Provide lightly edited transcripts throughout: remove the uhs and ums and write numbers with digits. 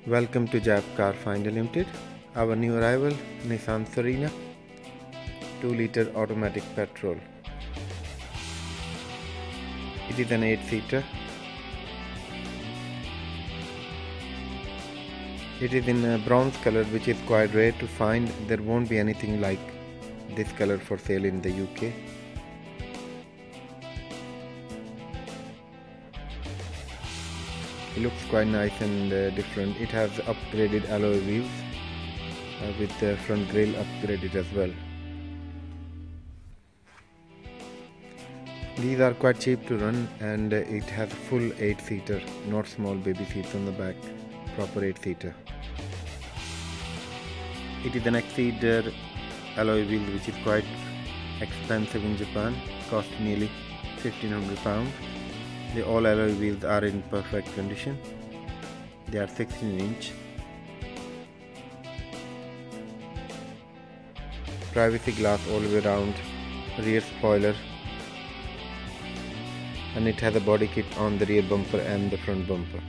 Welcome to Jap Car Finder Limited. Our new arrival, Nissan Serena 2-liter automatic petrol. It is an 8-seater. It is in a bronze color, which is quite rare to find. There won't be anything like this color for sale in the UK. It looks quite nice and different. It has upgraded alloy wheels with the front grille upgraded as well. These are quite cheap to run, and it has a full 8-seater, not small baby seats on the back, proper 8-seater. It is an Exceeder alloy wheel, which is quite expensive in Japan, cost nearly £1,500. The all alloy wheels are in perfect condition. They are 16-inch. Privacy glass all the way around, rear spoiler, and it has a body kit on the rear bumper and the front bumper.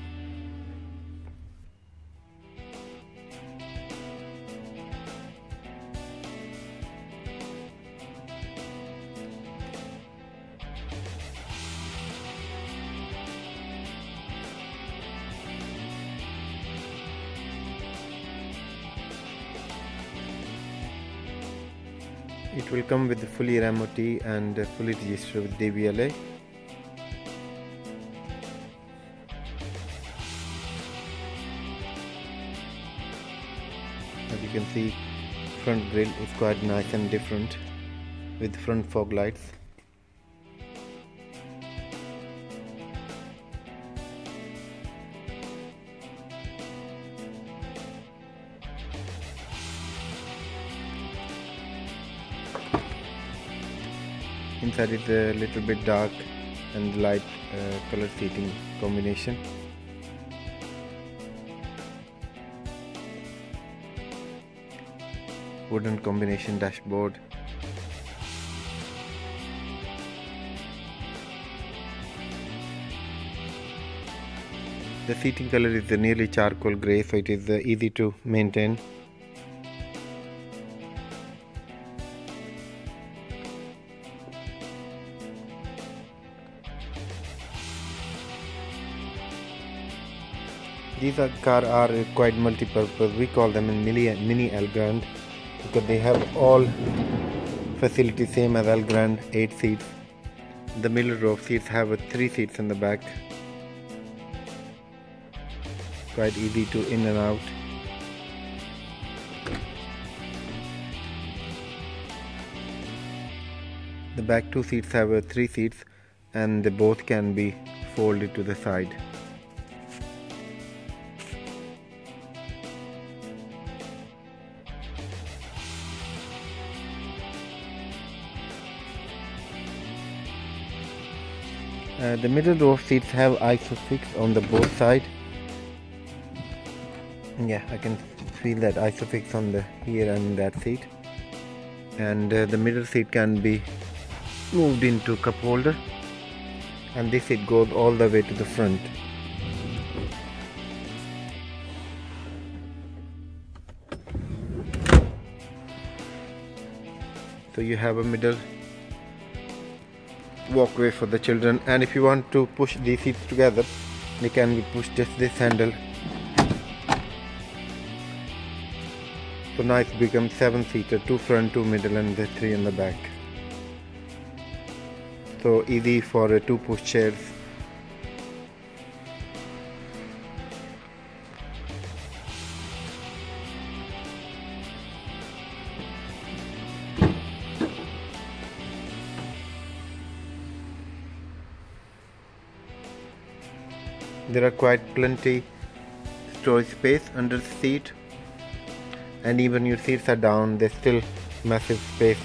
It will come with the full year MOT and fully registered with DVLA. As you can see, front grille is quite nice and different with front fog lights. Inside is a little bit dark and light color seating combination. Wooden combination dashboard. The seating color is nearly charcoal grey, so it is easy to maintain. These cars are quite multi-purpose. We call them a mini Elgrand because they have all facilities same as Elgrand, 8 seats. The middle row of seats have 3 seats in the back. Quite easy to in and out. The back 2 seats have 3 seats, and they both can be folded to the side. The middle row of seats have Isofix on the both sides. Yeah, I can feel that Isofix on the here and that seat. And the middle seat can be moved into cup holder, and this seat goes all the way to the front. So you have a middle walkway for the children, and if you want to push these seats together, they can be pushed just this handle. So now it becomes 7-seater, 2 front, 2 middle, and the 3 in the back. So easy for 2 push chairs. There are quite plenty storage space under the seat, and even your seats are down, there's still massive space.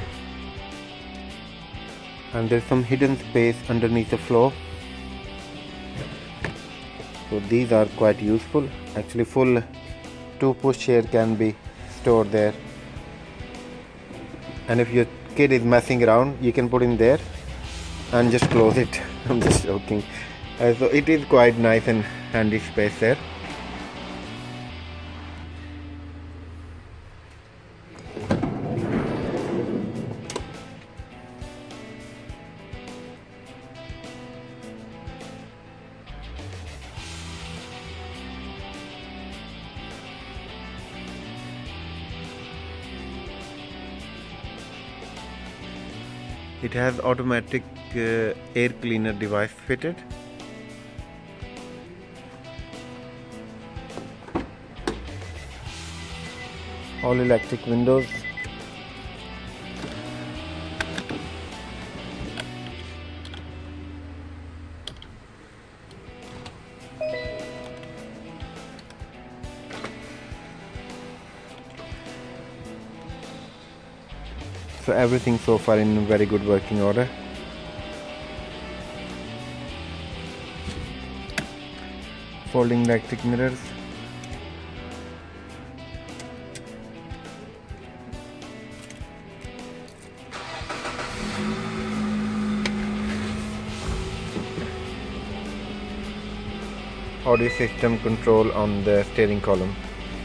And there's some hidden space underneath the floor. So these are quite useful. Actually, full 2 push chair can be stored there. And if your kid is messing around, you can put him there and just close it. I'm just joking. So it is quite nice and handy space there. It has automatic air cleaner device fitted. All electric windows. So everything so far in very good working order. Folding electric mirrors. Audio system control on the steering column.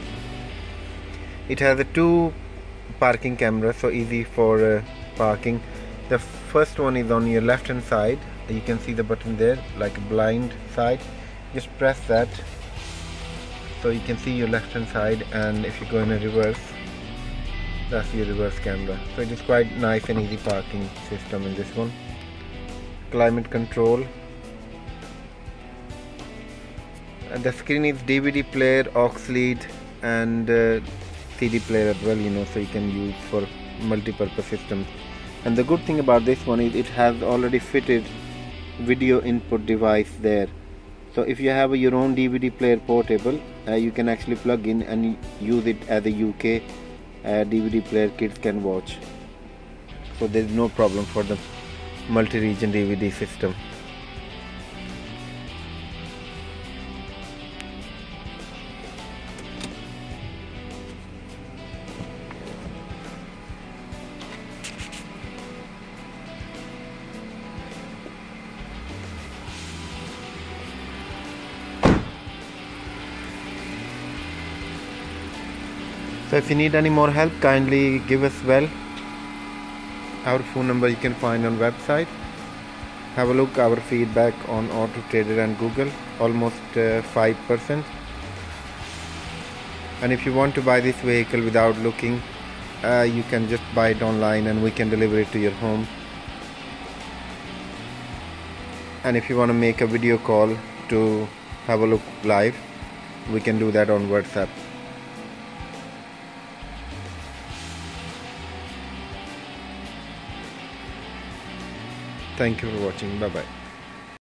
It has a 2 parking cameras, so easy for parking. The first one is on your left hand side. You can see the button there, like a blind side. Just press that so you can see your left hand side, and if you go in a reverse, that's your reverse camera. So it is quite nice and easy parking system in this one. Climate control. And the screen is DVD player, aux lead, and CD player as well, you know, so you can use for multi-purpose systems. And the good thing about this one is it has already fitted video input device there. So if you have your own DVD player portable, you can actually plug in and use it as a UK DVD player kids can watch. So there is no problem for the multi-region DVD system. So if you need any more help, kindly give us well. Our phone number you can find on website. Have a look our feedback on Auto Trader and Google, almost 5%. And if you want to buy this vehicle without looking, you can just buy it online and we can deliver it to your home. And if you want to make a video call to have a look live, we can do that on WhatsApp. Thank you for watching. Bye bye.